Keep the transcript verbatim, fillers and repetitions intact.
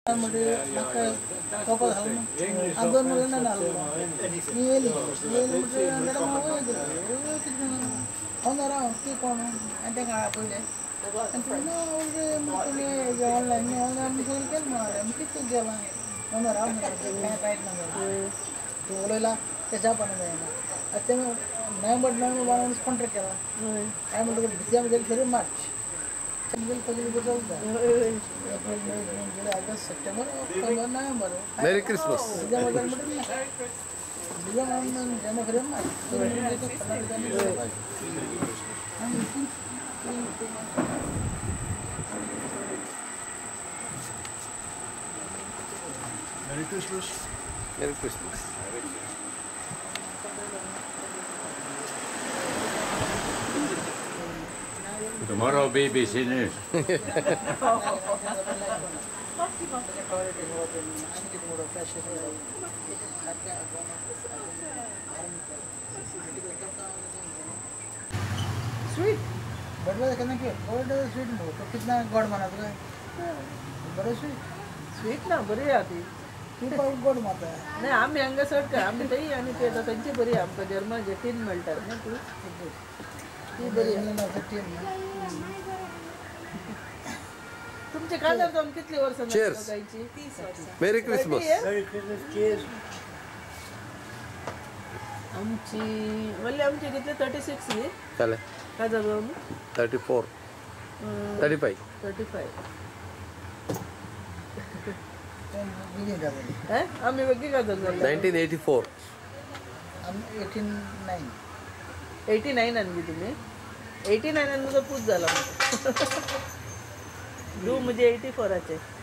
म्हणजे कपल घालून आणि दोन मुलांना घालून मी येली येली म्हणजे अंगडा मावं येतो किती होणार ती कोण आणि त्या काळा पहिले आणि पुन्हा म्हणजे मग तुम्ही ऑनलाईन मी ऑनलाईन मी सगळं केलं म्हणाले मी किती गेला होणार राव काय काय नाही तो बोलायला त्याच्या पण जायला ते नोव्हेंबर नोव्हेंबर बारावीस कॉन्ट्रॅक्ट केला काय म्हणतो डिसेंबर फेब्रुवारी March Merry Christmas. Merry Christmas. Merry Christmas. Tomorrow B B C News. Sweet बड़े कहना कि बड़े स्वीट तो कितना गोड बना तो बड़े स्वीट स्वीट ना बरी आती ती पण गोड माता आहे नाही आम्ही हांगा सट काय आम्ही तई आणि ते आता त्यांची बरी आमका जर्मन जे टीन मेळटात ना ती ती बरी आहे ना टीम तुमचे काजर जाऊन कितली वर्ष Cheers. जायची तीस वर्ष Merry Christmas. Merry Christmas. Cheers. आमची म्हणले आमची कितले थर्टी सिक्स न्ही Chale. काजर जाऊन thirty-four. thirty-five. Thirty five begin झाली हा आम्ही वेगळी काजर जाल्ले nineteen eighty-four. आम्ही एटी नाईन एटी नाईन आणली तुम्ही एटी नाईन तुझा पूत झाला दू म्हणजे एटी फोराचे